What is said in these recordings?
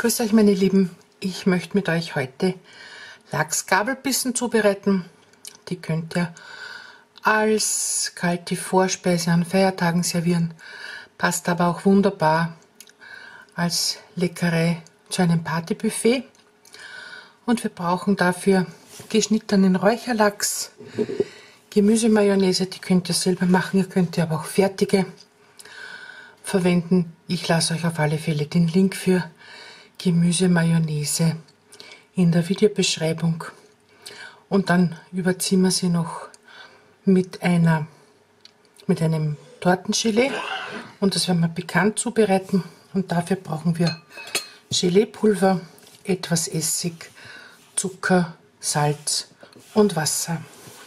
Grüß euch meine Lieben, ich möchte mit euch heute Lachsgabelbissen zubereiten. Die könnt ihr als kalte Vorspeise an Feiertagen servieren, passt aber auch wunderbar als Leckerei zu einem Partybuffet. Und wir brauchen dafür geschnittenen Räucherlachs, Gemüsemayonnaise, die könnt ihr selber machen, ihr könnt aber auch fertige verwenden. Ich lasse euch auf alle Fälle den Link für Gemüsemayonnaise in der Videobeschreibung. Und dann überziehen wir sie noch mit einem Tortengelee und das werden wir bekannt zubereiten. Und dafür brauchen wir Geleepulver, etwas Essig, Zucker, Salz und Wasser.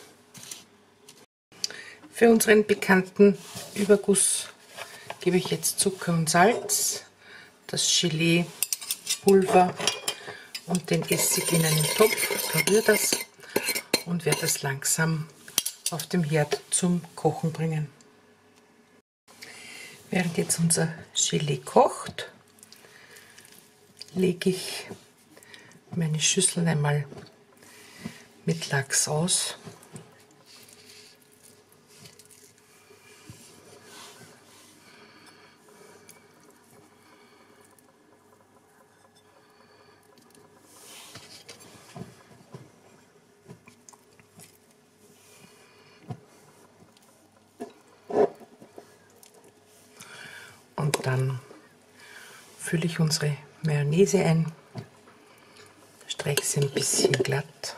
Für unseren bekannten Überguss gebe ich jetzt Zucker und Salz, das Geleepulver und den Essig in einen Topf, verrühre das und werde das langsam auf dem Herd zum Kochen bringen. Während jetzt unser Gelee kocht, lege ich meine Schüssel einmal mit Lachs aus. Und dann fülle ich unsere Mayonnaise ein, streiche sie ein bisschen glatt.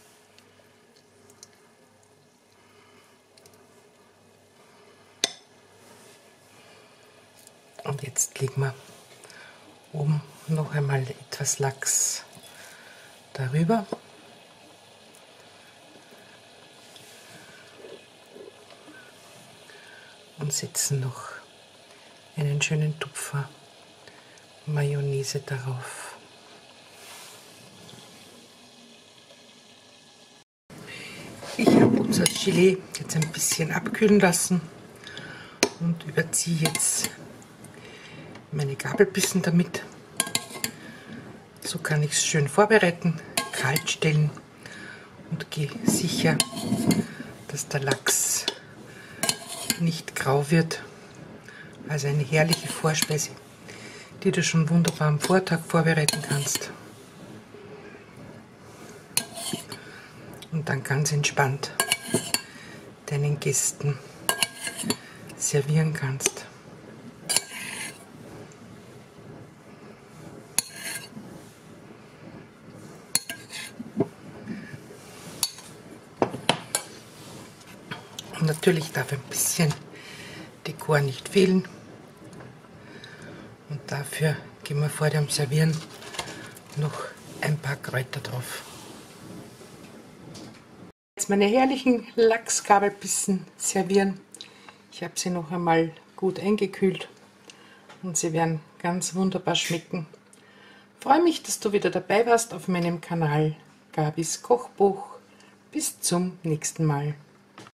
Und jetzt legen wir oben noch einmal etwas Lachs darüber. Und setzen noch einen schönen Tupfer Mayonnaise darauf. Ich habe unser Gelee jetzt ein bisschen abkühlen lassen und überziehe jetzt meine Gabelbissen damit. So kann ich es schön vorbereiten, kalt stellen und gehe sicher, dass der Lachs nicht grau wird. Also eine herrliche Vorspeise, die du schon wunderbar am Vortag vorbereiten kannst. Und dann ganz entspannt deinen Gästen servieren kannst. Und natürlich darf ein bisschen Dekor nicht fehlen. Und dafür geben wir vor dem Servieren noch ein paar Kräuter drauf. Jetzt meine herrlichen Lachsgabelbissen servieren. Ich habe sie noch einmal gut eingekühlt und sie werden ganz wunderbar schmecken. Ich freue mich, dass du wieder dabei warst auf meinem Kanal Gabis Kochbuch. Bis zum nächsten Mal.